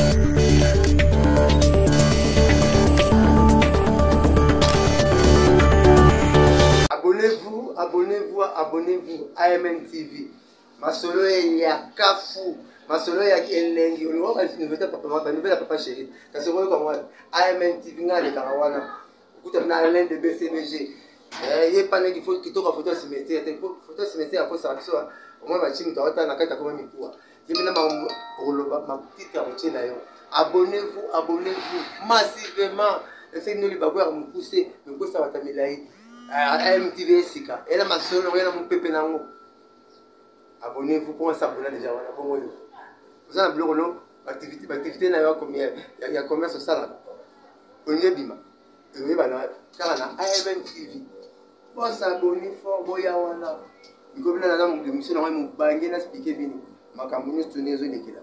Abonnez-vous à MNTV. Ma solo est ya Kafu. Ma solo est ya Elengi. On voit une nouvelle papa chérie. Quand c'est comme moi, AMNTV n'a les Karawana. Écoute, on a l'un de BCBG. Il y a pas qu'il faut qu'il tourne photo cimetière. Photo cimetière après ça. Au moins, ma team doit être dans la carte comme un micro. Je vais ma petite routine. Abonnez-vous massivement. Essayez de nous me pousser. Me pousser à Watamilaï. MTV Sika. Et là, ma soeur, on a mon pépé nango. Abonnez-vous pour s'abonner déjà. Vous avez un blog, l'activité, il y a commerce au salon. On y est bima. On y est bana. Car on a MTV. Bon, s'abonner fort, boya wana. Il y a un monsieur qui m'a bangé, n'a expliqué bien. Ma campagne est tournée aux zones qui là.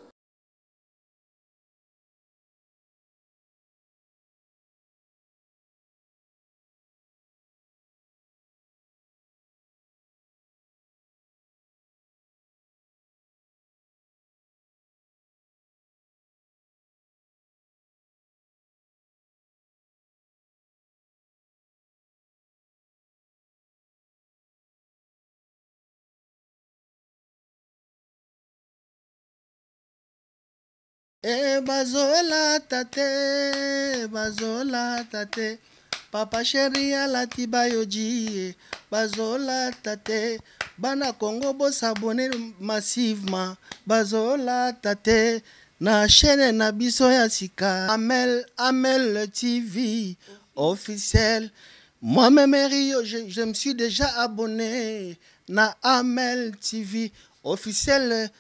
Bazola tate, papa chéri ala tibayoji, bazola tate, bana Congo bo s'abonner massivement, bazola tate, na chaîne na biso ya sika, Amel TV officiel, moi-même Rio, je me suis déjà abonné, na Amel TV officiel.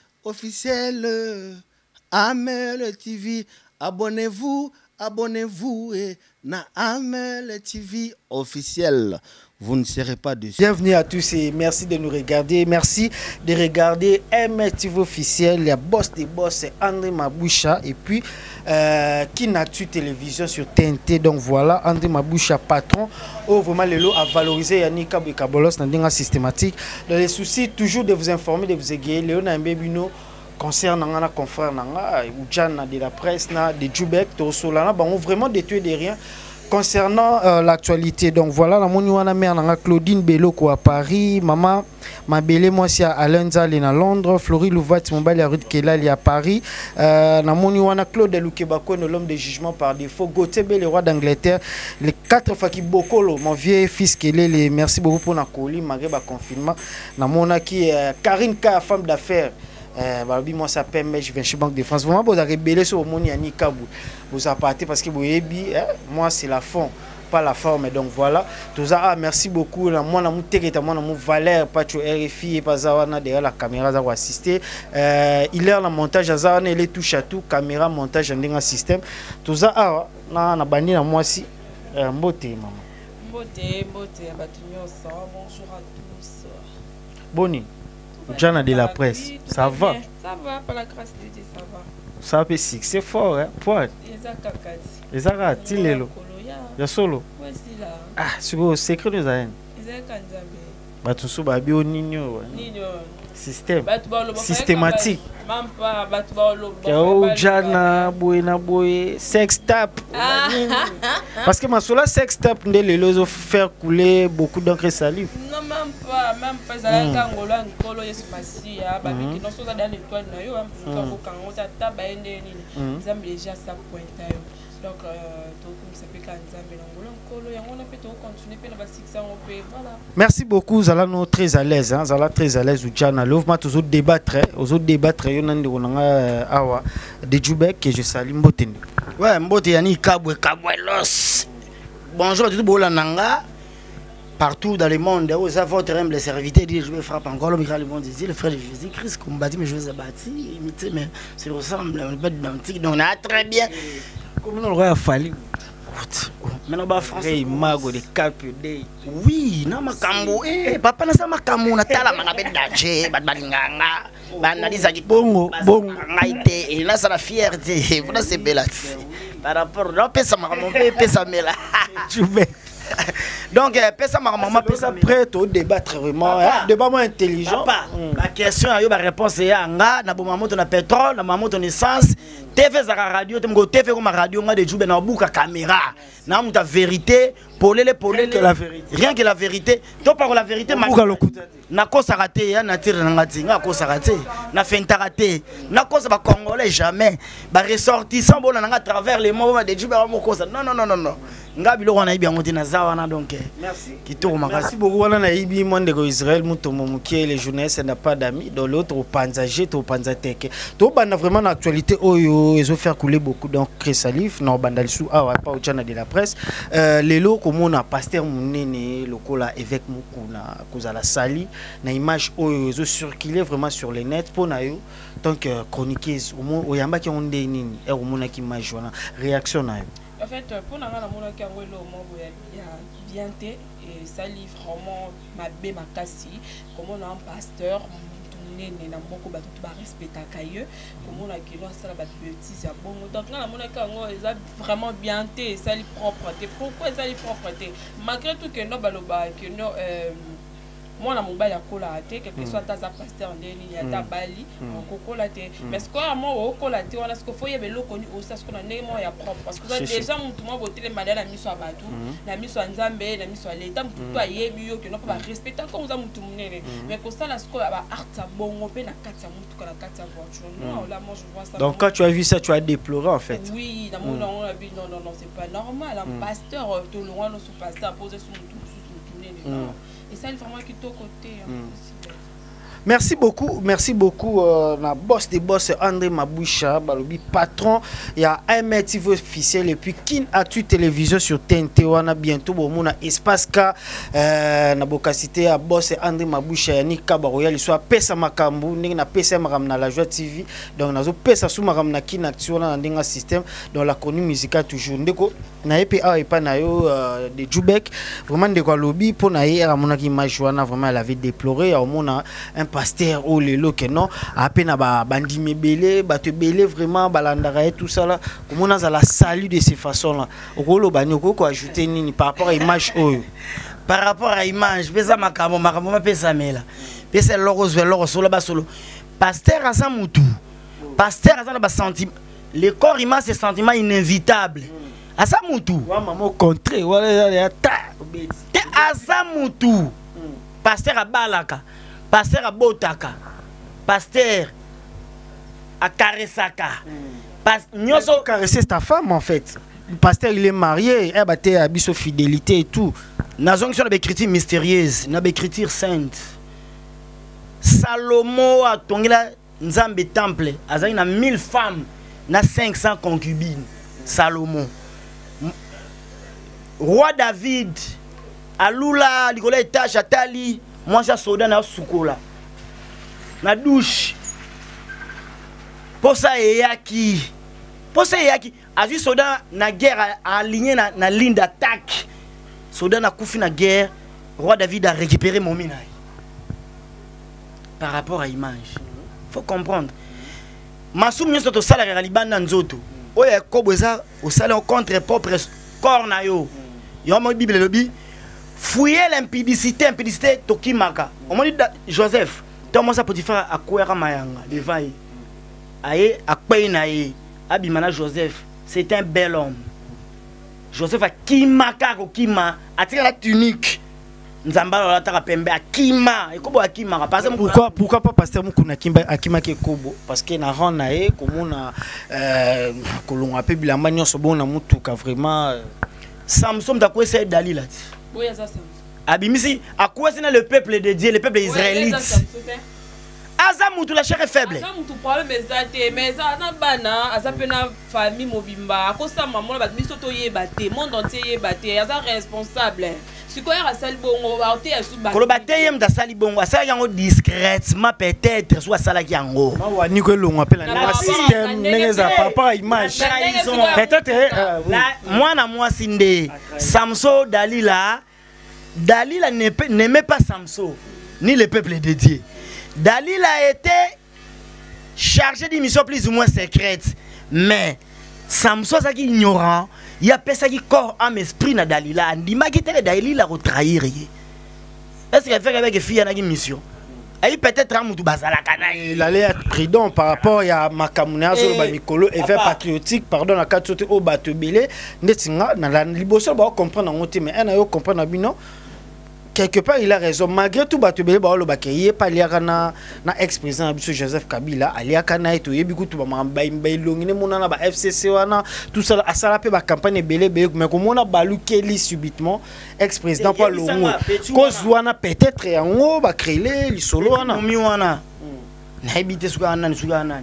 Amel TV, abonnez-vous et na Amel TV officiel. Vous ne serez pas déçus. Bienvenue à tous et merci de nous regarder. Merci de regarder MTV officiel. Il y a boss des boss, André Maboucha et puis Kinatu Télévision sur TNT. Donc voilà, André Maboucha, patron. Oh, vraiment, le lot a valorisé Yannick Kabolos dans des systématique. Dans les soucis, toujours de vous informer, de vous égayer. Léona Mbebino. Concernant la confrère Oudjana de la presse, de Djoubek, Tosolana, on vraiment détruit des rien concernant l'actualité. Donc voilà, la moniwana mère Claudine Beloko à Paris, maman Mabélé moi c'est à Alain Zale à Londres, Florie Louvat Mombali à rue de Kelali à Paris, la moniwana Claude Loukebako l'homme de jugement par défaut, Gauthier le roi d'Angleterre, les 4 Faki Bokolo, mon vieux fils Kelele, merci beaucoup pour la colis malgré le confinement, la monaki Karine K, femme d'affaires. Moi ça permet je viens chez Banque de France vraiment vous avez rebellé sur mon Yannick Kabou vous appartez parce que vous moi c'est la fond pas la forme donc voilà tout ça merci beaucoup là moi mon Valère Pacho RFI et pas derrière la caméra ça va assister il est en montage ça il est touche à tout caméra montage dans un système tout ça na bandi na moi si mbote maman mbote bonjour à tous boni Jana de la presse, ça va? Ça va, par la grâce de Dieu, ça va. Ça fait c'est fort, hein? Poids. Les Arabes, il est là. Il y a solo. Ah, c'est le secret de Zayn. Bah, tout ça, bah, bio Nino. Système. Systématique. Jana, boy, sex tap. Parce que ma sola sex tap, les lois faire couler beaucoup d'encre salive. Non, même pas. Ça a été angolo, angolo, il se passe. Qui n'ont pas dans l'étoile, ils ont déjà ça pointe. Donc, merci beaucoup, Zala nous très à l'aise, hein, Zala très à l'aise. Oudjana, l'ouvre toujours débattre, awa de Djoubek que je salue Mboteni. Ouais, Mbote Yannick Kaboué Los. Bonjour à tout le monde. Partout dans le monde, aux votre humble serviteur, je vais frapper encore le monde disait le frère de Jésus-Christ, comme bâti, mais je vais abattre, imiter, mais c'est ressemble, on n'est identique, donc on a très bien. Comment on aurait fallu? Maintenant, bah, français. Mago de Capudé. Oui, na makambo. Papa na sa makambo na tala manabe danger, badbalinganga. Banaliza ki bongo. Ngaite, et là ça la fierté. Voilà c'est belle. Par rapport à pesa makambo, pesa mela. Donc, pesa makambo, pesa prêt au débattre vraiment, débat moins intelligent. La question a eu la réponse est anga, na bon maman ton pétrole, na maman ton essence. TV za radio te mko TV comme radio nga de jube na buka caméra na muta vérité polele la vérité rien que la vérité to par la vérité na kosa raté ya na tire na ngati nga kosa raté na fenta raté na kosa ba congolais jamais ba ressortissant bona nga à travers les mots de jube mo kosa non nga biloko na ibi ngoti na zawana donc merci kitoko makasi merci beaucoup wana na ibi monde ko Israël mutomo mukie les jeunesse n'a pas d'amis dans l'autre au panzager to panzateke to bana vraiment l'actualité oyo ils ont fait couler beaucoup d'encre salive na banda lisu awa pa uchana de la presse lelo komona pasteur munene lokola évêque mukuna kozala sali na image oyo ils ont circulé vraiment sur les net pour na yo donc chroniqueuse au yamba ki onde nini e omona ki image wana réaction na yo. En fait, pour nous, bien et ça livre vraiment ma bé ma cassi comme on a un pasteur tourné na moko ba tout ba respecter cailleux comme on a qui doit ça la bêtise ya bon donc là mon kango est vraiment bien et ça li propreté pourquoi ça li propreté malgré tout que no baloba que no moi na mobile ya kola te quelque soit ta pasteur ndeni ya ta bali on kola te mais ce que moi o kola te on a ce qu'il faut y avoir l'eau au ça ce qu'on a némo ya propre parce que déjà tout moi botter les malades la miso à batu la miso à nzambe la miso à l'état tout a yebi yo que non pas respecter comme ça mutu munene mais que ça la ce qu'on a art bongo pe na kata mutu ka la kata voiture non là moi je vois ça donc quand tu as vu ça tu as déploré en fait oui dans mon on a vu non c'est pas normal un pasteur tout loin sous pasteur poser sous mutu non. Et ça, il faut vraiment qu'il est au côté. Merci beaucoup, na boss des boss André Maboucha, balobi patron, il y a un métier officiel et puis Kin Actu Télévision sur TNT, on a bientôt bon na espace ka na bokasité à boss André Maboucha yani Kabaroya, il soit pesa makambu, ndenge na pesa makam na la joie TV, donc nazo pesa sous makam na Kin Actu on a ndenge système dans la chronique musicale toujours ndeko na EPA et pas na yo de Jubek, vraiment ndeko lobby pour na hier amona ki image wana vraiment elle avait déploré au mona un pasteur ou les lots que non à peine ba bandi mebele ba te belé vraiment balandara et tout ça là comment on a la salut de ces façons là rolo bani ko ajouter nini par rapport à image oyo par rapport à image pesa makamo pesa mela pesa loro solo ba solo pasteur à sa mutu pasteur à sa ba sentiment le corps image c'est sentiment inévitable à sa mutu wa maman contré wala ta à sa mutu pasteur à balaka pasteur à botaka, pasteur à caresaka. Nyoso caresser ta femme en fait. Le pasteur il est marié, il battait à biso fidélité et tout. Nazong sur l'écriture mystérieuse, na écriture sainte. Salomon a tongela nzambe temple, azali na 1000 femmes, na 500 concubines. Salomon. Roi David, alula likola étage atali. Moi j'ai soda na sukola na douche posa eyaki a vu soda na guerre aligné na ligne d'attaque soda na kufi na guerre roi David a récupéré mon mina par rapport à image faut comprendre masum nyoso to sala ka libanda nzoto oya koboza au sala contre propre corps na yo yo mo bible lobi fouiller l'impudicité, Tokimaka. On m'a dit Joseph, Thomas a Potiphar à Kouera Mayanga, devant lui. Aïe, à Kouenaïe, Abimana Joseph, c'est un bel homme. Joseph a Kimaka, Kima, a tiré la tunique. Nzamba la tara pembe, a Kima, et Kobo a Kima. Pourquoi pas pasteur Mukuna Kimba, a Kima ke Kobo? Parce que na ran nae, comme on a, kolon a pebila manio sobo na mutuka vraiment. Samson d'akwé c'est Dalila. Oui, ça c'est. Abimisi, à quoi c'est le peuple de Dieu, le peuple israélite? Azamutu la chair est faible. Azamutu parle mais ça na bana, azapena famille mobimba. À cause ça maman la biso to yebate, monde entier yebate, aza responsable. Si quoi ya sali bongo, aote ya suba. Kolo bate yem da sali bongo, ça yango discrètement peut-être soit sala ki yango. Ma wa ni ko longo appelle na système neza par rapport à image. Peut-être moi na moi sinde Samson Dalila n'aimait pas Samson ni le peuple de Dieu. Dalila a été chargé d'une mission plus ou moins secrète. Mais Samson est ignorant. Il y a personne qui corps âme esprit na Dalila. Ndima qui était Dalila retrahir. Est-ce qu'il fait avec fille une mission? Et peut-être un moutou bazala kana. Il allait être prudent par rapport à Makamuna Zoloba Mikolo éveil patriotique pardon la carte sauté au bateau belé netinga na la liboso ba comprendre ngote mais un ayo comprendre bino quelque part il a raison malgré tout bateau belé ba lo ba keye pa liaka na ex-président Biso Joseph Kabila aliaka na eto yebi kutu ba mamba ilongine mona na ba FCC wana tout ça asala pe ba campagne belé mais comme on a balukeli subitement ex-président pa longo cause wana peut-être yango ba créer li solo wana mi wana na habité suka nani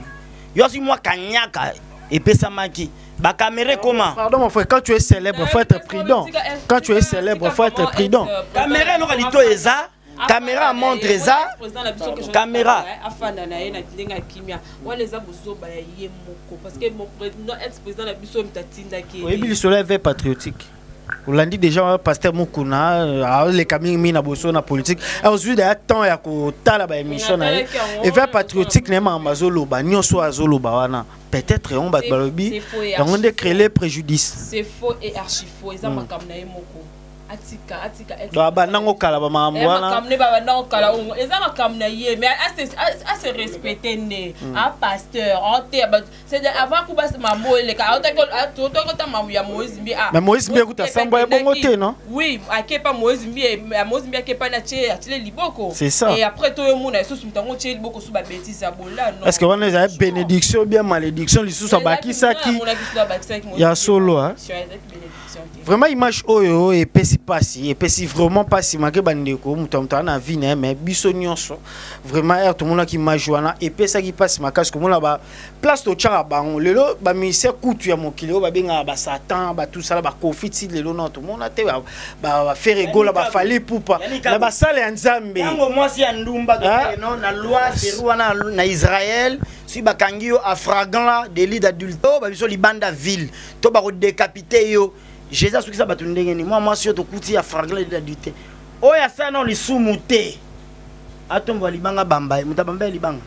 yo si moi kanyaka et pesa maki ba caméra comment pardon mon frère quand tu es célèbre faut être prudent quand tu es célèbre faut être prudent caméra no kalito eza caméra montre ça caméra afana na ye na tilenga kimia wala eza bozoba ya ye moko parce que mon président ex-président la biso mtatinda ki oui bi le éveil patriotique on l'a dit déjà pasteur Mukuna les camis mis na boso na politique aujourd'hui il y a temps ya ko tala ba émission na éveil patriotique na mazolo ba nyonso azoloba wana peut-être on va balobi on de créer les préjudices c'est faux et archi faux eza makamna ye moko atika ba nango kala ba mamwana makamne ba nango kala eza makamna ye mais à se respecter né un pasteur c'est avant que bas mambo le ka to ta mamu ya Moïse Mbi mais Moïse Mbi kuta samba bongo te non oui akepa Moïse Mbi akepa na tie atile liboko c'est ça et après to yo mona sous mutango tie liboko sous ba bêtise ya bola non est-ce que on a bénédiction bien malédiction li sous baki saki ya solo hein vraiment image oyo et pesi passi et pesi vraiment passi maké bandeko mutamta na vie mais biso nyonso vraiment tout le monde qui m'a joué et pesa qui passe makasi comme là ba place to tchara bango lelo ba ministère kutu ya mokili ba benga ba satan ba tout ça ba confit lelo non tout le monde te ba faire égola ba fali poupa la ba sale ya nzambe yango mwasi ya ndumba non na loi Pérou na Israël si ba kangio a fragant délit d'adultère ba biso libanda ville to ba ko décapiter yo Jésus ce qui ça ba tundengeni moi si to kuti ya fragant d'adultère oya ça non li sumuté atombo libanga bamba mutabamba libanga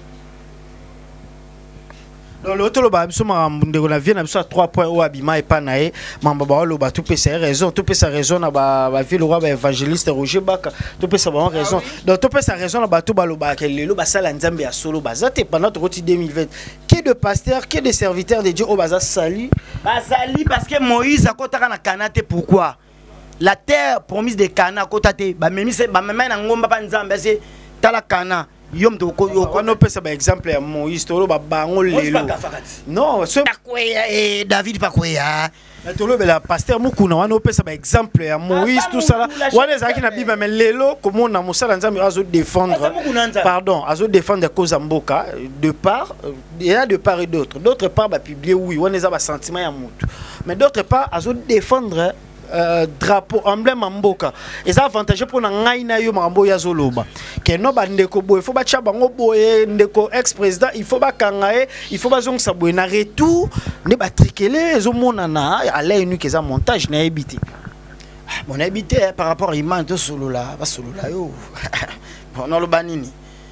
dans l'autre le ba biso makambo na vie na biso 3 points au abima et pas nae mamba ba lo ba tout peut sa raison tout peut sa raison na ba vie le roi ba évangéliste Roger Baka tout peut sa ba raison donc tout peut sa raison na ba tout ba lo ba kelelo ba sala nzambe ya solo ba zate pendant roti 2020 qui de pasteurs qui de serviteurs de Dieu au baza sali basali parce que Moïse a kotaka na Kanate pourquoi la terre promise de Cana kotate ba memi se ba mema na ngomba pa nzambe c'est tala Cana yom to ko yo on peut ça par exemple ya Moïse tolo ba bango lelo non ce et David pa koya tolo la pasteur Mukuna on peut ça par exemple ya Moïse tout ça là on est zaki na bible mais lelo comment na musala nzambe azo défendre pardon azo défendre cause mboka de part il y a de part et d'autre part ba publier oui on est za ba sentiment ya mutu mais d'autre part azo défendre drapeau emblème mboka et ça avantage pour na ngai na yo mambo ya zoloba que no bandeko boye faut ba tcha bango boye ndeko ex-président il faut ba kangae il faut ba zong sa boye na retour ne ba trikele zo monana ala enu que ça montage na habité mon habité par rapport à image de solo là ba solo là yo bon na lo banini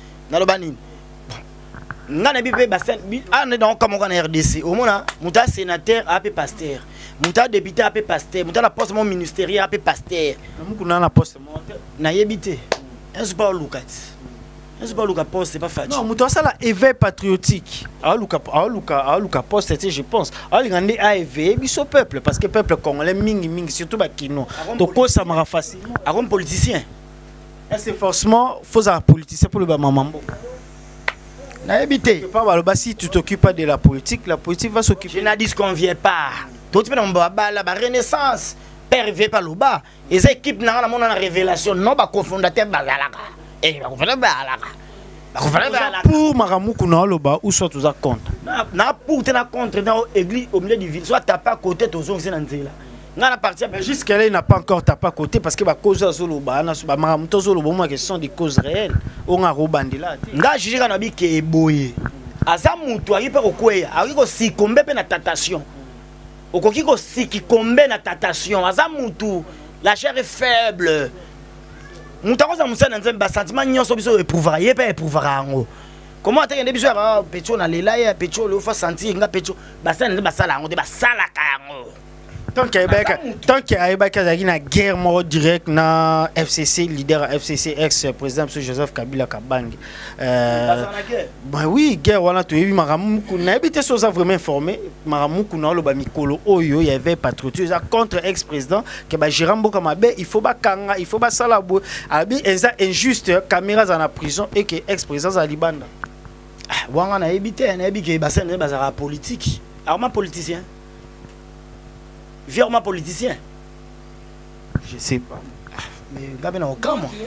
ngana bipe basen ane donc comme on RDC au mona muta sénateur AP pasteur muta député AP pasteur muta la poste mon ministériel AP pasteur mukuna na poste na yebité est-ce pas Lucas poste c'est pas facile non muta ça la éveil patriotique a Luka poste je pense a ngandi a éveiller biso peuple parce que peuple congolais mingi surtout ba kino to ko ça mara facilement a comme politicien est-ce forcément faut un politicien pour le ba mambo na habité pas si tu t'occupes pas de la politique va s'occuper. Je n'ai dit qu'on vient pas tout tu dans la renaissance père vient pas là-bas et ces équipes na la mona révélation non ba cofondateur bazalaka et ba cofondateur pour maramuku na loba ou soit tous à contre na pour te na contre dans église au milieu du ville soit taper à côté to zongi na nzela ngana partir mais jusqu'à là il n'a pas encore tapé à côté parce que ba cause azoloba na ba maramuto zoloba moi que ce sont des causes réelles on a robandila nga juger kana bi ke boye aza mutu ayi pe kokweya ayi ko sikombe pe na tentation okoki ko sikombe na tentation aza mutu la chair est faible mutu akoza musana nzembe ba sentiment nyonso biso éprouvera ye pe éprouvera ngo comment atengende biso ya petro na lela ya petro le fa sentir nga petro ba sala nzembe ba sala ngo te ba sala ka ngo tant qu'il y a une guerre mort direct na FCC leader FCC ex président Joseph Kabila Kabang. Ben oui, guerre wana to yebi maramu kuna habité so ça vraiment informé maramu kuna lo ba mikolo oyo il y avait patriotisme contre ex président que ba Jirambo Kamabe il faut ba kanga il faut ba salabo abi eza injuste caméras en prison et que ex président za libanda. Wanga na habité na habité ba scène bazara politique. Arma politicien. Virement politicien. Je sais pas. Mais Gabi n'a aucun moi.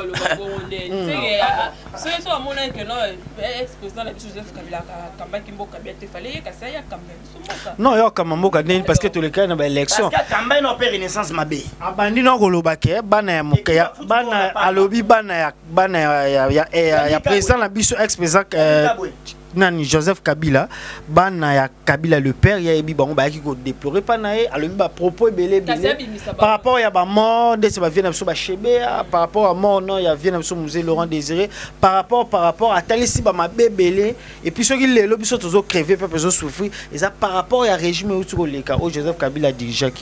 Non, il y a quand même parce que tous les cas dans l'élection. Parce que Kamba n'a pas renaissance mabé. Abandi na kolobake bana ya mokaya bana alobi bana ya président la biso ex président nani Joseph Kabila bana ya Kabila le père ya ebi bango ba ki ko déplorer pa nae alobi ba propos belé par rapport ya ba mort de ba vient biso ba chebe par rapport à mort non ya vient biso musée Laurent Désiré par rapport à talisi ba mabebele et puis ceux qui lelo biso tozo crever peuple zo souffrir et ça par rapport ya régime ou to leka o Joseph Kabila dirigeant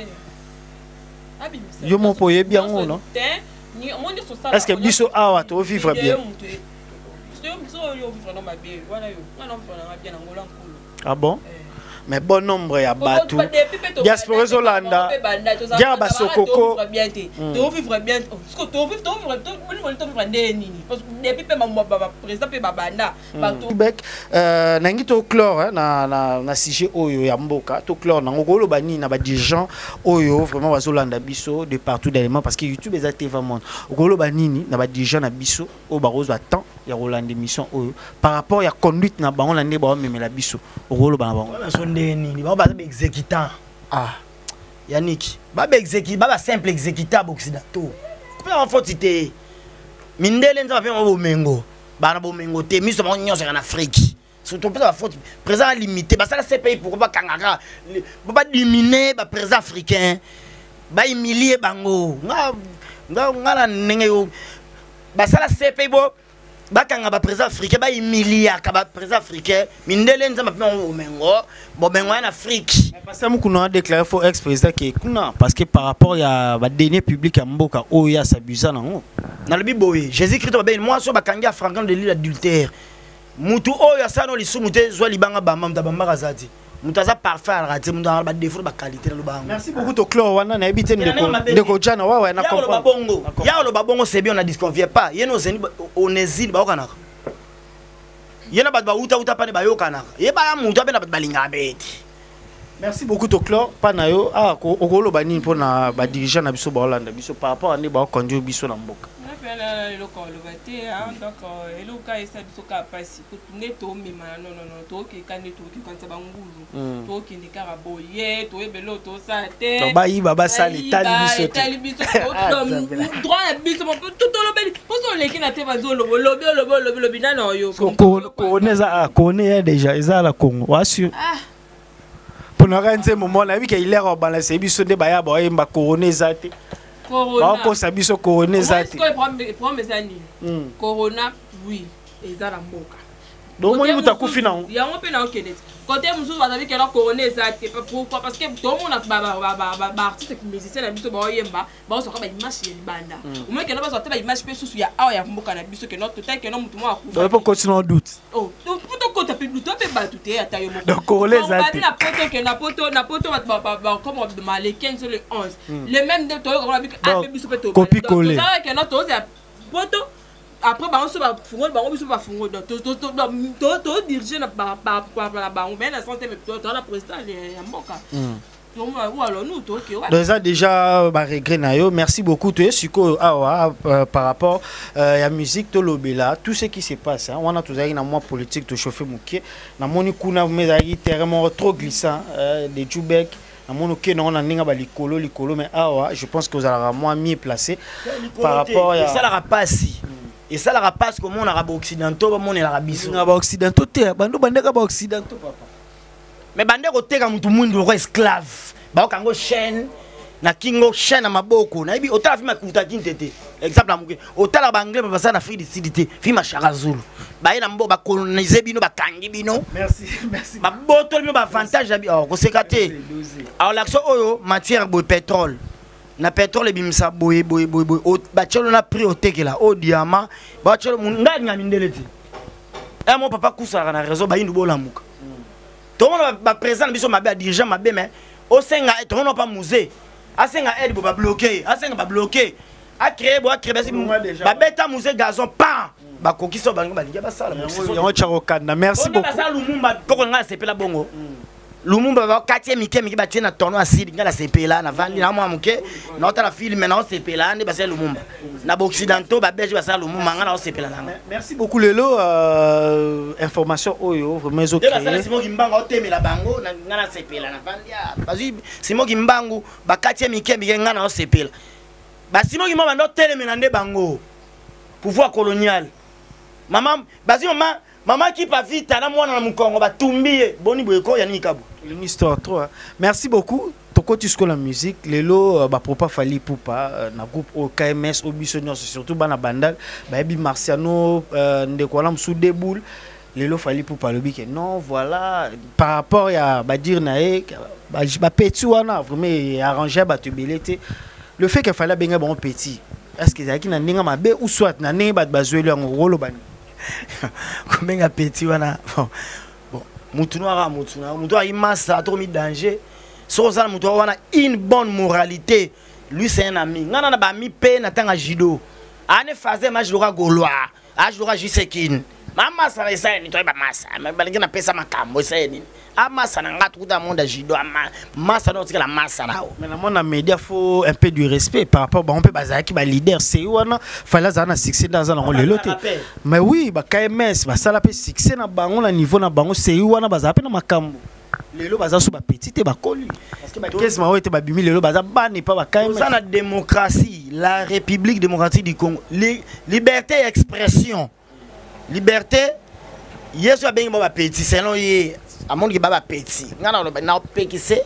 yo mon poye bien non est-ce que biso awa to vivre bien. Ah bon? Mais bon nombre ya batu. Diaspora Zolanda. Dia ba sokoko. To vivre bien. Parce que to vivre nini. Parce que depuis pe président pe babanda. Québec nangi to chlore na sujet oyo ya mboka to chlore na ngolo bani na ba dirigeants oyo vraiment ba Zolanda biso de partout dans le monde parce que YouTube est actif monde. Ngolo bani na ba dirigeants na biso o ba rose temps ya Roland émission oyo par rapport ya conduite na bango na ne ba memela biso ngolo bana bango. Nini ba exécutant Yannick ba exécutant ba simple exécutable occidentaux peut en faute cité mindele nza ba bomengo bana bomengo te miso ba nyonso en Afrique surtout peut la faute présent limité ba ça c'est pays pour ba kangaka ba diminuer ba présent africain ba humilier bango nga nenge yo ba ça c'est pays bo bakanga ba président africain ba humilier ka ba président africain mindele nza ba bomengo en Afrique. Parce que nous avons déclaré faux ex-président qui est parce que par rapport à la dernière public à Mboka, où il y a s'abusé dans le Bible, Jésus-Christ ben moi sur bakanga frangan de l'île adultère. Mutu o ya sano li sumute zo libanga ba mam tabamba kazati. Mutaza parfait à rater munda ba défaut ba qualité le bango. Merci beaucoup to Claude wana na habité de ko jana wa na comprendre. Ya lo babongo c'est bien on ne disconvient pas. Yeno zeni on hésite ba okana. Yena ba uta pa ne ba yokana. Ye ba mutu ba na balinga beti. Merci beaucoup to Claude panayo okolo bani pona ba dirigeant na biso ba Hollande biso par rapport à ne ba conduire biso na mboka. Le colobate donc eluka esa biso ka pasi kutunge to mema non to ki kane to ki kanza bangulu to ki ndikara boye to ebelo to sa te to ba yi baba sali tali biso to droit biso tout lo beli poso leki na te bazo lo bina na yo ko neza ko ne déjà eza la Congo wa sûr pour na renze moment na bi ke ilera au balancer biso de ba ya ba yemba corona ezate corona ko sabiso corona ezate corona oui ezala mboka donc moi mutakufi na yango pe na okenet côté mususu bazabi ke la corona ezate pourquoi parce que tout le monde ba artiste musicien na biso ba yemba ba so ka ba image ya libanda au moins que na ba so ta image pe susu ya awa ya mboka na biso que notre tête que no mutu mo akufa donc pas continuer en doute oh donc tout côté pe doute pe ba tout ata yo moko donc corona ezate na poto que na poto ba comme le 15 le 11 le même de to ko na bi a biso pe to copie coller ça que notre poto après ba on se ba fungo ba on biso ba fungo to diriger na ba mais na santé mais to na président ya mboka donc déjà regret na yo merci beaucoup tu es suko par rapport à la musique to lobela tout ce qui se passe on a tous na moi politique to chauffer moké na moni kuna mais terrain trop glissant des Jubek na moni ke na ninga ba likolo mais je pense que vous allez moins mieux placé par rapport à ça la rapasi et ça la rapace comme on arabe occidentaux ba mon arabe biso na ba occidentaux te bando bandeka ba occidentaux papa mais bandeko teka mutu mundu ko esclave ba kango chaîne na kingo chaîne na maboko na ibi otala fima kuta kintete exemple la muke otala ba anglais ba ça na Afrique du Sud té fi machara zulu ba ina mbo ba coloniser bino ba kangi bino merci ba boto bino ba avantage oh ko sekate alors l'action oyo matière boy pétrole na pétrole bimisa boy ba tcholo na prix au tekela au diamant ba tcholo ngani ngamindeleti mon papa kusara na réseau ba indu bola muka tout le monde va présent biso mabe a dirigeant mabe mais au senga tout le monde pas musée a senga aide ba bloquer a senga ba bloquer a créer ba beta musée gazon pas ba kokiso ba linga ba sala yango chako kanda merci beaucoup ba lumumba poko nga sepela bongo lumumba ba quartier mike ba tiena tono asidi nga la sepela na vandi na mwa muke na ota la film na sepela ndi ba sala lumumba na ba occidentaux ba belge ba sala lumumba nga na sepela na merci beaucoup lelo information oyo vraiment zo créer ba simo kimbango otemela bango nga na sepela na vandi bazi simo kimbango ba quartier mike nga na sepela ba simo kimbango ndo telemela nde bango pouvoir colonial maman bazi maman qui pas vite na mwana na mukongo ba tumbiye boni boyeko ya nikabo une histoire trop merci beaucoup toko tisko la musique lelo ba propa fali pupa na groupe au KMS au bisonyo surtout bana bandal ba ebi Marciano ndeko la msou deboul lelo fali pupa lobi que non voilà par rapport ya ba dire na e ba petit wana vraiment arrangé ba tubelete le fait qu'il fallait benga bon petit est-ce que zaki na ndinga mabe ou soit na ndinga ba bazweli en rolo bani combien petit wana bon mutu noir mutu a imasa trop mis danger so ça mutu wana une bonne moralité lui c'est un ami ngana na ba mi pe na tanga judo ane fazer mais jouera gaulois a jouera jusekin mama ça esa ni toi ba masa balinga na pesa makambo esa ni amasa na ngatu kuta monde judo masa no tika la masa nao mais na mon média faut un peu du respect par rapport on peut bazaki ba leader c'est wana fallait ça na succès dans un le loté mais oui ba KMS ba sala pe succès na bango na niveau na bango c'est wana bazape na makambo lelo baza so ba petit te ba koli parce que ba 15 ma était ba bimi lelo baza bani pas ba KMS ça na démocratie la République démocratique du Congo liberté d'expression liberté yeso bengi ba petit selon ye amon ki baba petit ngana na pekise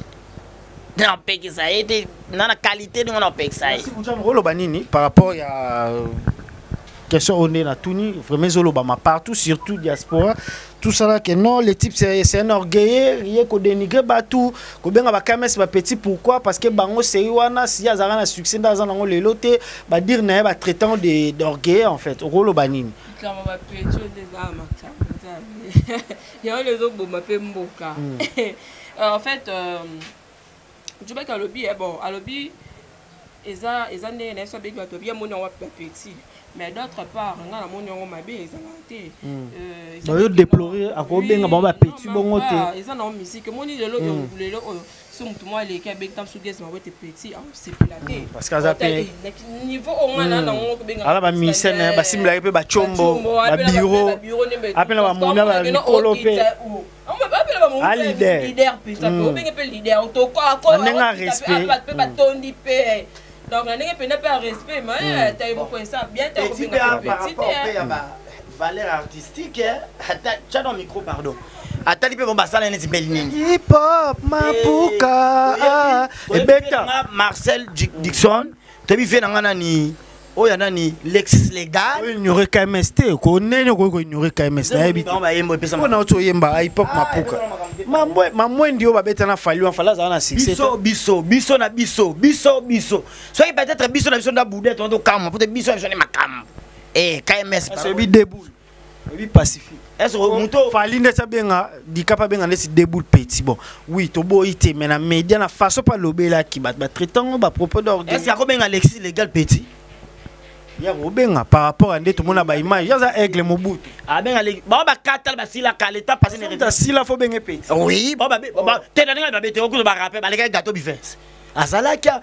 na pekisa ete na qualité de ngana pekisa si vous avez rolo banini par rapport à question on est na tuni vraiment zolo ba partout surtout diaspora tout ça là que non les types c'est un orgueil rien ko dénigrer batou ko benga ba KMS ba petit pourquoi parce que bango c'est wana si ya zara na succès dans un le loté ba dire na ba traitant d'orgueil en fait rolo banini kama ba petit des armes il y a les autres bon m'a fait mboka en fait je sais qu'à lobby bon à lobby eza né na so be ka to bien mon wa petit mais d'autre part nga na mon ngo mabe ezala te yo déplorer à ko benga ba petit bongo te eza na musique moni lelo so mutu moi les ka bek tam su des ma wete petit c'est platé parce que ça fait niveau au moins na ngo ko benga ala ba misene ba simla pe ba chombo ba bureau apela ba mona ba mikolo pe leader pesa ko benga pe leader to ko nenga respect ba tondi pe donc on n'est pas respect mais tu as beaucoup ça bien tu as petit par rapport à valeur artistique tu as un micro pardon atali pe bomba sala neti belinini hip hop mapuka ebeta Marcel Dixon tebi fait nangana ni oya nani Lexis Legal ignorer KMS te ko nene ko ignorer KMS na ebita on a auto yemba hip hop mapuka mamwe ndio babeta na faliwa fala za na succès biso na biso so peut-être biso na biso na boudette on to calme peut-être biso na makam KMS c'est bi debout bi pacifique est-ce que muto fali ndeta benga dikapa benga ndesi debout petit bon oui to boité mais na média na façon pas lobela ki ba traitant ba propos d'orgueil est-ce que benga Lexis Legal petit ya robenga par rapport à ndeto mona ba image ya za aigle mobutu benga ba katal ba sila kaleta passer ne reta sila fo benga petit oui ba te na nga ba bete okuzo ba rapper ba le gâteau bifes azala kia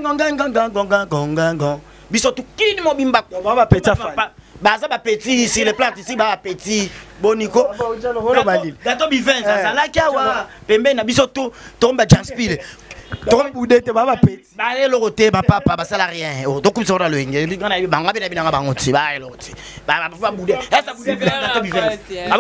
gonga biso tu kini mo bimba ba petit baza ba petit ici les plantes ici ba petit boniko gâteau bifes azala kia wa pembe na biso tu tomba janspile donc boudete baba petit ba le roté ba papa ba sala rien donc comme ça on a le ngeli ngana banga bina bina bango ti ba le roté ba boudé esa boudé gâteau bifes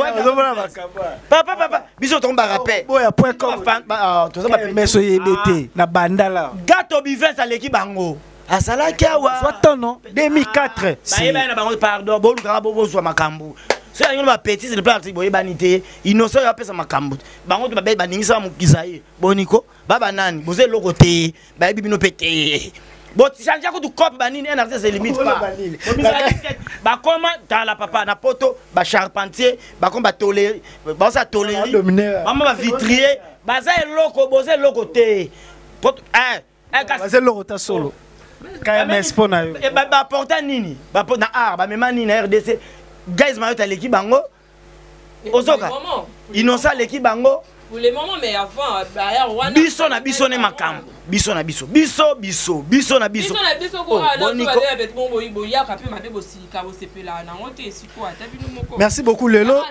papa biso tomba rappel boya point com to ça ba meso yebete na bandala gâteau bifes aleki bango azalaki awa soit non 2004 bayeba na bango pardon bolukaka bozwa makambo so yango bapetise le plan boyebani te innocent yapesa makambo bango baningisaka mokisa ye boniko babanani boza eloko te bayebi bino mpe te botichanja kutu kope banini un artiste se limite pas bakoma tala papa na poto bacharpentier bakoma batolere baosa toleri bama bavitrier baza eloko boza eloko te baza eloko ta solo KMS mpo na yo baporta nini na art bamema nini na RDC guys mayota leki bango ozoka innocent leki bango pour le moment mais avant biso na biso ne makambo biso na biso biso na biso merci beaucoup Lelo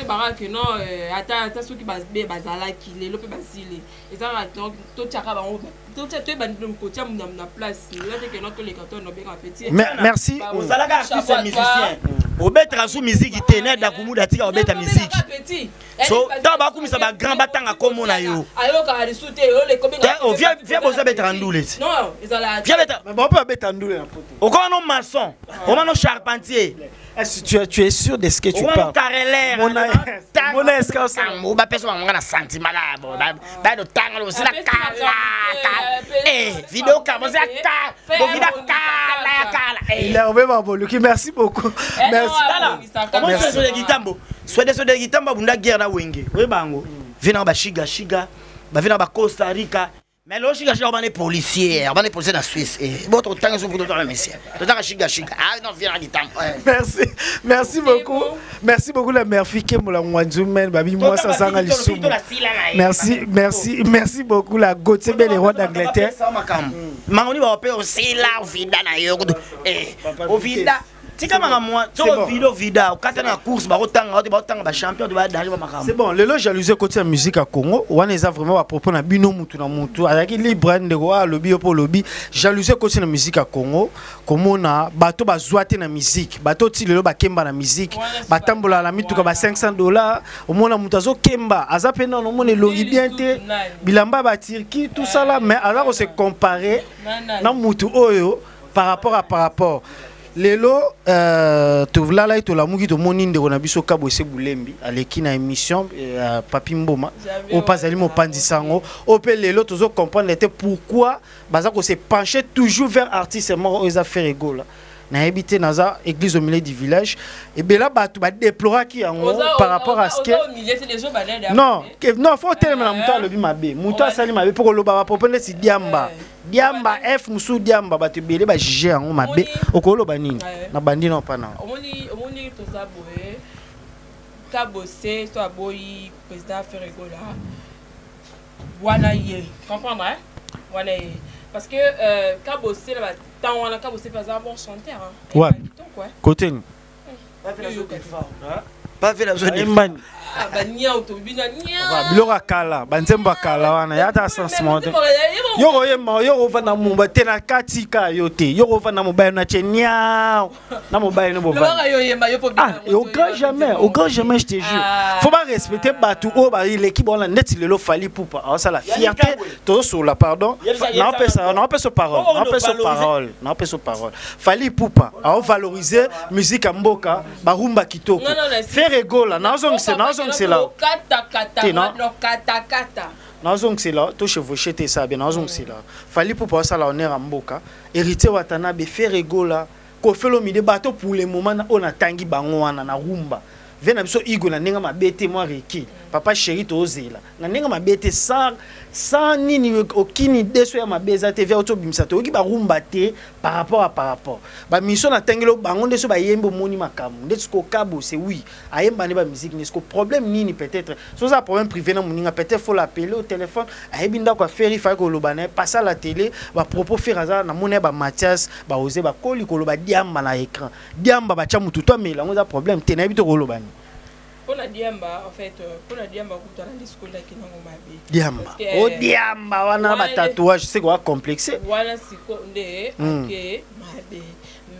merci obetaka su musique te na da kumuda tika obeta musique so ta ba kumisa ba grand batanga komo na yo viens boza betaka ndule non ezala viens beta mais bon peut betaka ndule na poto okona no maçon okona no charpentier est-ce que tu es sûr de ce que tu parles mon est-ce que on va pesa ngana na sentiment là bon ba do tanga lo sila kala vidéo kamoza ka bo vida kala il a obe ba boluki merci beaucoup merci merci de gitambo soit de gitambo bunda guerre na wenge we bango vina ba shiga ba vina ba Costa Rica mais le shiga on est policier na Suisse et votre temps sur pour le monsieur to shiga ah non vina gitambo merci beaucoup la mère fille mola ngwanzumen babi moi ça sanga lisumu merci beaucoup la Gauthier bel roi d'Angleterre mangoni ba opé aussi là vida na yo au vida tika manga moi to vida okata na course ba otanga ba champion de ba danger ba makam c'est bon Lelo jalousie côté la musique à Congo wana eza vraiment à propos na bino mutu na mutu avec libre de roi lobby pour lobby jalousie côté la musique à Congo komona bato bazwate na musique bato ti lelo ba kemba na musique batambola la mituka ba $500 omona mutu azo kemba aza pena no mona longi bien te bilamba ba Turquie tout ça là mais alors se comparer na mutu oyo par rapport Lelo to la to la mugi to moninde ko na biso kabo ese bulembi aleki na émission Papi Mboma o pasali mo pandisango o pe lelo tozo comprendre était pourquoi baza ko se pencher toujours vers artiste mort aux affaires égales na habité naza église au milieu du village et ben là batu ba déplorer qui en par rapport à ce que non faut tellement la muta le bi mabe muta sali mabe pour lo ba proposer si diamba F musu diamba batu belé ba juger en mabe okolo ba nini na bandi na pa na omoni to za boye ka bossé to aboyi président Ferregola wana ye comprendre hein wana ye parce que ka bossé là tant wana ka bossé pas un bon chanteur hein ouais côté pas fait la zone biloko kala banzemba kala wana yata sensement yoko yema yoko vana mumba tena katika yote yoko vana mobile na chenya na mobile no bova au grand jamais je te jure faut pas respecter batu o ba l'équipe on a net lelo fali poupa ça la fierté to sur la pardon na pesa parole fali poupa a valoriser musique à mboka ba rumba kitoko faire egola na c'est là. C'est là, tout chevauché t'es ça bien, c'est là. Fallait pour passer là on est en mboka. Héritier Watanabe faire egola. Ko fait le midi bateau pour le moment on a tangi bangoana na rumba. Vena biso igo na nenga mabete moi reki. Papa chéri to ozela. Na nenga mabete sans nini okini deso ya mabeza te via auto bimisa to ki ba rumba te par rapport. Ba mission na tangelo bango ndeso ba yembo moni makamu. Ndeso ko kabo c'est oui. Ayemba ne ba musique n'est-ce que problème nini peut-être. So ça problème privé na moninga peut-être faut l'appeler au téléphone. Ayebinda ko faire il faut ko lobana passer à la télé ba propos faire ça na mona ba Mathias ba oser ba koli ko loba diamba na écran. Diamba ba cha mutu to mais là on a problème te na bito ko lobani. Pour la diamba, en fait, pour la diamba, vous avez discours là qui n'ont pas vu. Diamba. Oh diamba, on a un tatouage, c'est quoi complexé. Voilà, c'est quoi, ok,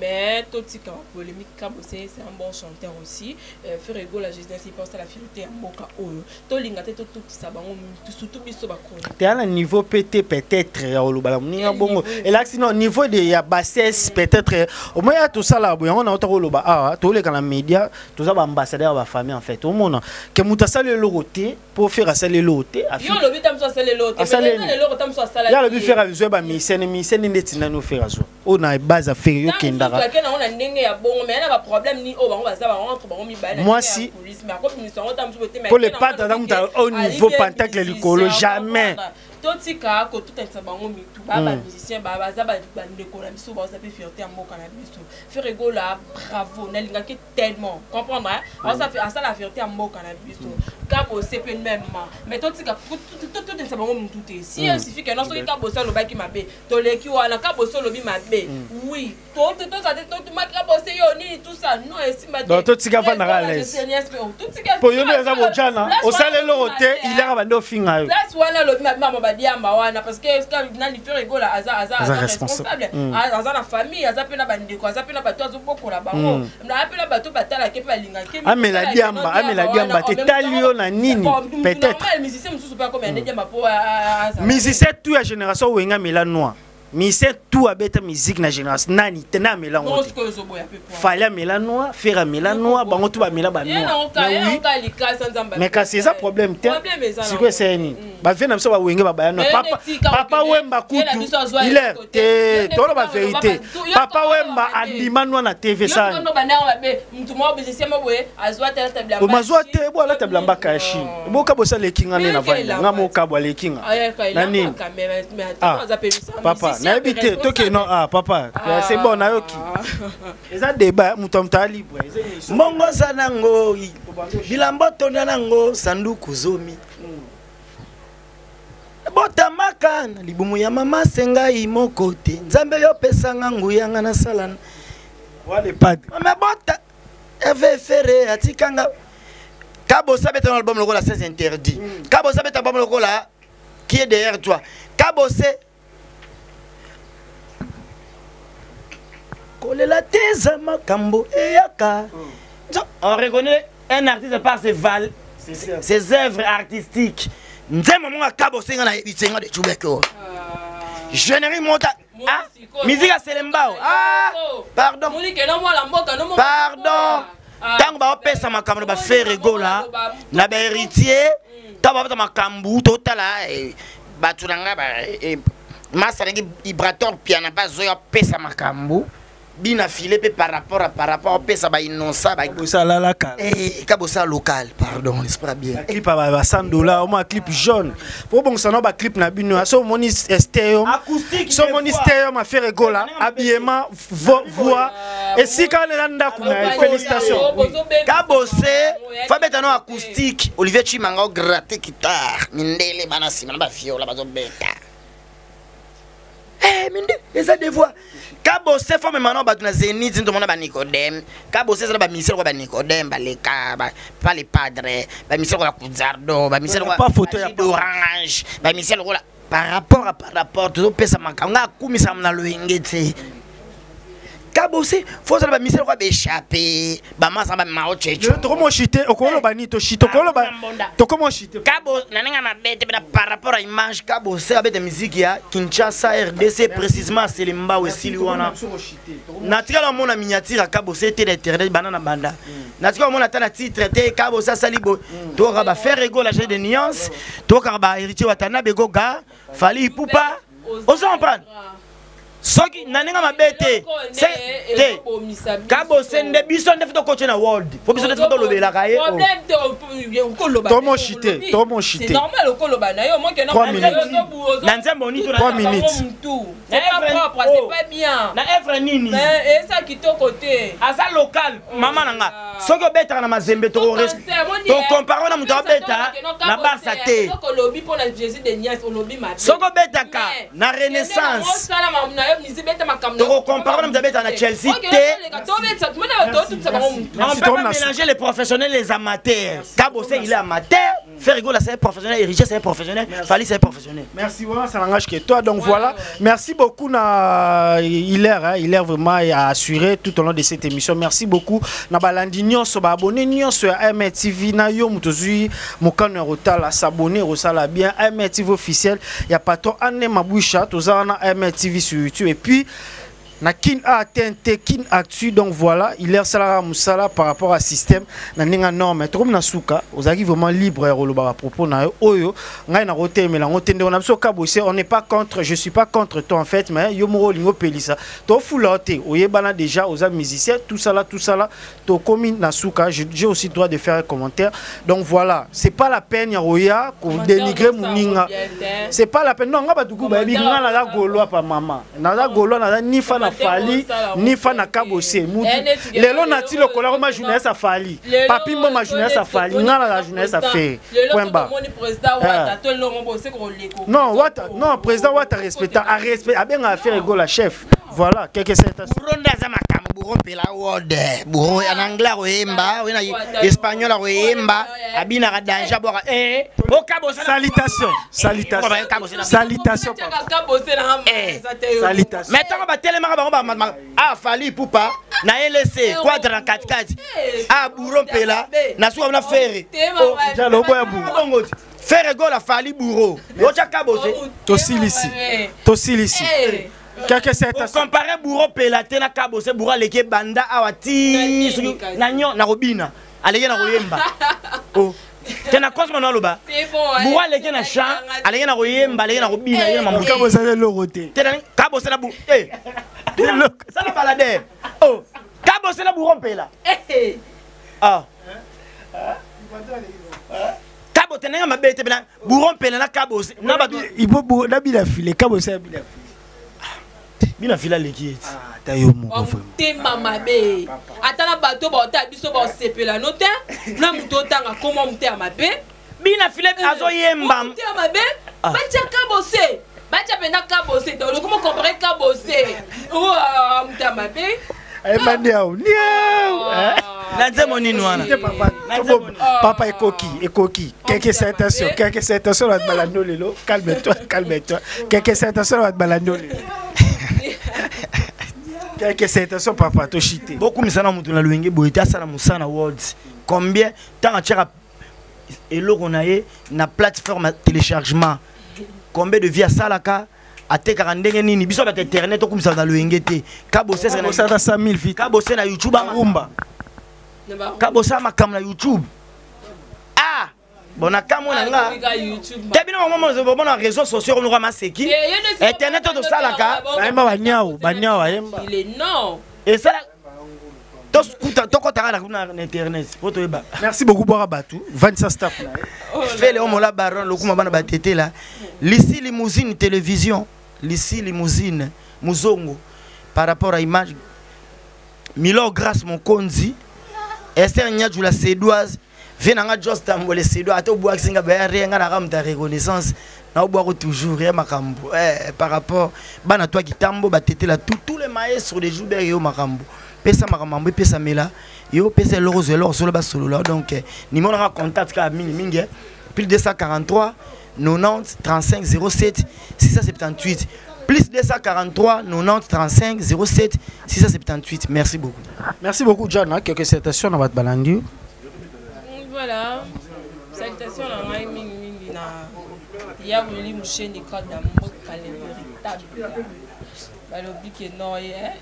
mais tout ce qui est polémique, c'est un bon chanteur aussi. Ferrego, la jeunesse, il pense à la fierté à Moka Oyo. Tout l'ingate, tout ça, surtout biso bakoni. Tu as un niveau peut-être et là sinon niveau de ya bassesse peut-être au moins tout ça là on a autant loba ah tous les canaux médias tout ça ambassadeur ba famille en fait au monde que muta le loté pour faire ça le loté yo le but tam so ça le loté mais le loté tam so ça la ya le but faire besoin ba mission netina no faire ça on a base à faire yo kendara on a ndenge ya bongo mais na ba problème ni o bango ba za ba rentre bango mi ba na moi si pour les pas dans au niveau pentacle l'écolo jamais totika ko tout un bango mi tout ba musicien ba za ba ndeko na biso ba za pe fierté mboka na biso Ferrego là bravo na linga ki tellement comprendre on ça fait ça la fierté mboka na biso Kabo c'est pe même mais totika tout un bango mi tout si il suffit que non so Kabo ça lo ba ki mabe to le ki wana Kabo so lo bi mabe oui tout ça tout ma Kabo c'est yo ni tout ça non et si ma donc totika va na l'aise pour yo les abojana au salé loté il est abando finga place wana lo bi diamba wana parce que nani Ferrego la aza responsable aza na famille aza pe na bandeko aza pe na bato azo bokola bango na pe na bato batala ke pa linga ke amela diamba te talio na nini peut-être normal musicien mususu pa comme un diamba po musicien tout la génération wenga mela noir mais c'est tout à bête musique na génération nani tena mela ngo fallait mela noir faire mela noir bango tout ba mela ba noir mais quand c'est ça problème c'est quoi c'est ni ba vient na so ba wenge ba ba noir papa wemba kutu il est tolo ba vérité papa wemba andima noir na TV ça mtu mo musicien mo boye azwa tela tabla o mazwa te bo la tabla mbaka shi bo ka bo sa lekinga na vanda ngamo ka bo lekinga nani papa na habité toke non ah papa c'est bon na yoki eza débat mutamta libre mongo sanango bilambo tonda nango sanduku zomi botamaka na libumu ya mama senga imoko te nzambe yo pesanga nguyanga na salana wale pad mais bota eve feré atikanga Kabo sabeta dans l'album logo la 16 interdit Kabo sabeta album logo là qui est derrière toi Kabo c'est Kolela teza makambo eyaka. On reconnaît un artiste par ses œuvres artistiques. Nzema monga Kabo senga na bitsenga de Chubeko. Généri monta. Ah, musique à Selembao. Ah, pardon. Pardon. Tant ba pesa makambo ba Ferrego là, na ba héritier, ta ba makambo totala batunanga ba masa ngi vibrator piano ba zoya pesa makambo. Bina filé par rapport au pesa ba innocent ba bossa la local kabosa local pardon c'est pas bien clip à $100 au moins clip jaune pour bon ça no ba clip na bino so moni stéréo acoustique so moni stéréo ma Ferrego là habillement voix et si quand le landa kuna félicitations kabose fa beta no acoustique Olivier Chimanga gratter guitare mindele bana sima ba viola ba zo beta minde eza des voix Kabo se forme maintenant ba tuna Zénith tout monde ba Nicodème Kabo se ba ministère ba Nicodème ba les pas les padres ba ministère ba Kuzardo ba ministère pas photo ya orange ba ministère par rapport tout pesa makanga kumisa na loingete Kabo se faut ça ba ministère ba échapper ba masa ba mao checho to comment chiter okolo ba ni to chito okolo ba to comment chiter Kabo nananga na bête par rapport à image Kabo se avec de musique ya Kinshasa RDC précisément c'est le Mbao aussi wana natika la mona miniature Kabo se était l'internet banana banda natika mona tana titre te Kabo sa salibo to ba Ferrego la de nuance to ka ba héritier watana begoga fali poupa on s'en prend soki naninga mabete c'est Kabo sende biso nde foto coach na world faut biso nde foto lobela kaye to mon chité c'est normal okoloba na yo moi que non na nzembo ni to 3 minutes c'est pas propre c'est pas bien na evre nini et ça qui to côté asa local mama nanga soki obeta na mazembe to compare na muto obeta na Barça te okolobi pour la Jésus de Nias olobi ma soki obeta ka na Renaissance to compare na beta na Chelsea te on peut mélanger les professionnels et les amateurs Kabo se il est amateur Faire rigolo, c'est un professionnel. Et Richard, c'est un professionnel. Fali, c'est un professionnel. Merci vraiment, ça n'engage que toi. Donc voilà, merci beaucoup Hilaire vraiment a assuré tout au long de cette émission. Merci beaucoup. Nabalandi nyonso ba abonné nyonso ya MTV na yo mutozui mokano rotala s'abonner rosala bien MTV officiel. Il y a patron Anne Maboucha tozana MTV sur YouTube et puis na kin a TNT kin actu. Donc voilà, Hilaire Salara Moussala par rapport à système na ninga norme trop na suka ozaki vraiment libre ya roloba à propos na oyo ngai na roté mais la ngotende on a besoin kabosé. On n'est pas contre, je suis pas contre toi en fait, mais yo moro lingo pelisa to fulote oyebana déjà aux musiciens tout ça là to komi na suka. J'ai aussi droit de faire un commentaire. Donc voilà, c'est pas la peine ya roya ko dénigrer muninga, c'est pas la peine. Non ngaba tuku ba bi ngana la golo pa mama na golo na ni fa na Fali ni fa na kabosé lelo nati lokola ma journaliste a Fali papi mo ma journaliste a Fali ngana la journaliste a fait point bas. Non Wata, non président Wata respecte a respect a bien à faire ego la chef. Voilà quelques citations. Buronda za makamu buro pela wode buro en anglais roemba wena espagnol roemba abina ka danger bora o kabosé. Salutation salutation salutation salutation. Maintenant ba telema ba ah Fali poupa na LC quadra 4-4 ah buron pela na suwa na ferre jalo boya bu faire go la Fali bourreau ocha kabosé tosilisi quelques citations. Comparer bourreau pela te na kabosé bourra leke banda awati na nyo na robina aleke na royemba oh tena cosmo na loba bourra leke na champ aleke na royemba aleke na robina aleke na mamuka kabosé loroté tena kabosé na bu ça la balade oh kabosé na bourreau pela ah Kabo tenenga mabete bena bourron pela na kabo na ba ibo na bila file kabo sa bila file bila file leki ah ta yo mo vraiment te mama be atala bato ba ta biso ba sepela no te na muto tanga komo mute amabe bila file azo yemba mute amabe bacha kabo se bacha pena kabo se to comment comparer kabo se oh mute amabe Emmanuel, Nadze monini wana. Papa ekoki. Quelques citations à te balando lelo. Calme-toi. Quelques citations à te balando lelo. Quelques citations papa to chité. Beaucoup misana mutu na luenge boita sana musana words. Combien tant atira eloko na ye na plateforme téléchargement. Combien de via salaka ate karandenge nini biso ba internet okumisa na luengete kabose ça na 100000 vite kabose na YouTube ngumba kabose makam na YouTube ah bona kamona nga tebina mama zo bona réseaux sociaux on rama seki internet to salaka baemba banyao ayemba il est non et ça na internet. Merci beaucoup Borabatou. 25 staff là. Fait le homola baron le kuma bana batete là. L'ici limousine télévision, l'ici limousine muzongo par rapport à image Milo grâce mon konzi Esther Nyadjou la sédoise venanga just tambole sédoise ato boa singa ba renga na ramta reconnaissance na boa toujours ya makambo par rapport bana toi qui tambo batete là tous les maestros de Joubert yo makambo pesa makambo pesa mela yo pesa l'euro solo ba solo là donc ni mon contact ka mingi plus 243 90 35 07 678 plus 243 90 35 07 678. Merci beaucoup. Merci beaucoup Jana. Quelques salutations à votre balandi. Voilà. Salutations à moi mingi na ya voli musheni ka da mboka le véritable. Balobi ke no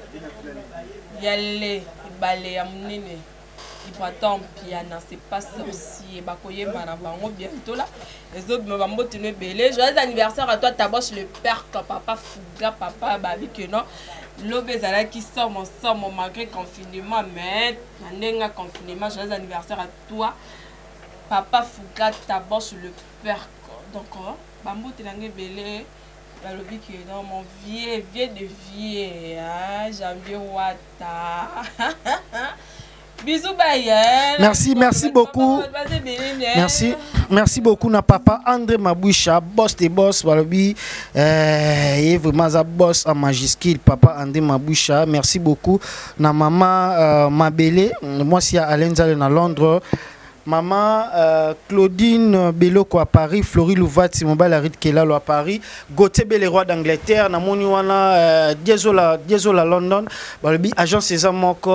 yale balé ya munene. Tant pis, c'est pas sorcier. Bakoye marabango bientôt là. Les autres me vont me tenir belé. Joyeux anniversaire à toi, Taboche, le père, papa, Fouga, papa, babi que non. L'obésala qui sort mon malgré confinement, mais un confinement. Joyeux anniversaire à toi, papa, Fouga, Taboche, le père. Donc, bambo tenir belé. Balobi que non, mon vieux de vieux. Janvier Wata. Bisous Bayen. Merci beaucoup. Merci beaucoup na papa André Maboucha, boss des boss Balobi et vraiment un boss en majuscule papa André Maboucha. Merci beaucoup na maman Mabélé. Moi si à Alain Zale na Londres. Maman Claudine Beloko à Paris, Florie Louvati Mobile Arid Kelalo à Paris, Gauthier Belleroy d'Angleterre, Namoni wana Diezola London, Balobi agence César Moko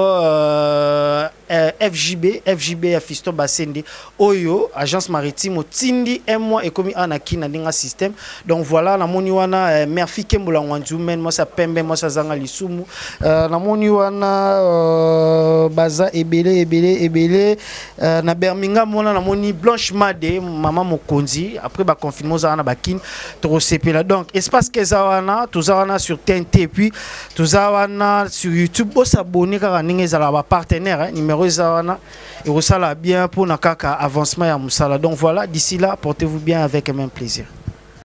FJB Fisto Basende Oyo agence maritime Tindi moi et comme Anaki na dinga système. Donc voilà namoni wana Merfi Kembola Wanzu men moi ça pembe moi ça zanga lisumu namoni wana baza ebele na Birmingham mona namoni Blanche Made maman Mokonzi après ba confinement za na bakin to sepela. Donc espace kezawana tuzawana sur TNT puis tuzawana sur YouTube bo s'abonner car ninga za ba partenaire numéro zawana et ça là bien pour na kaka avancement ya musala. Donc voilà, d'ici là portez-vous bien avec un même plaisir.